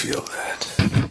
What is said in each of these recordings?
feel that.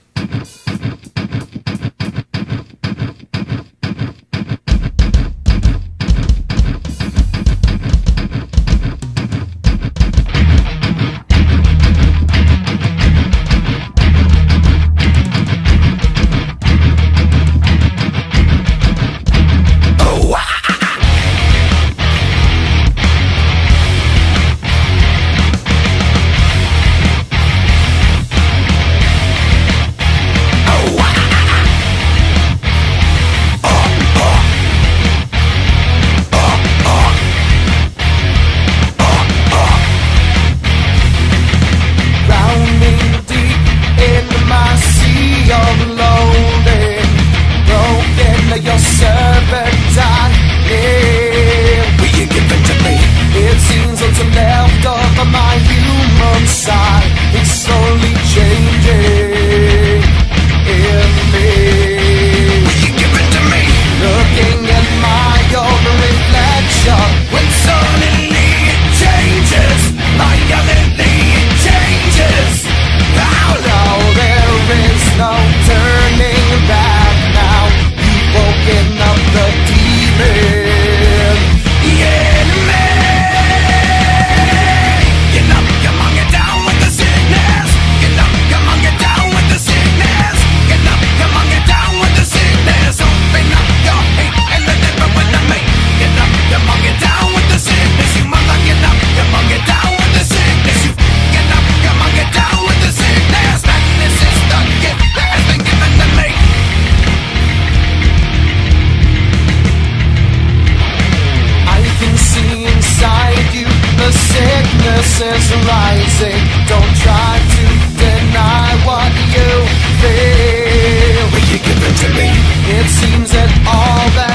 Your servant I live. Will you give it to me? It seems what's left of my human side is slowly changing in me. Will you give it to me? Looking at my own reflection, when suddenly it changes, violently it changes. Oh no, there is no turning back now. Woken up the demon, the enemy. Get up, come on, get down with the sickness. Get up, come on, get down with the sickness. Get up, come on, get down with the sickness. Open up your hate and let it run with me. Get up, come on, get down with the sickness. You mother, get up, come on, get down with the sickness. You get up, come on, get down with the sickness. Madness is the gift that has been given to me. See inside you, the sickness is rising. Don't try to deny what you feel. Will you give it to me? It seems that all that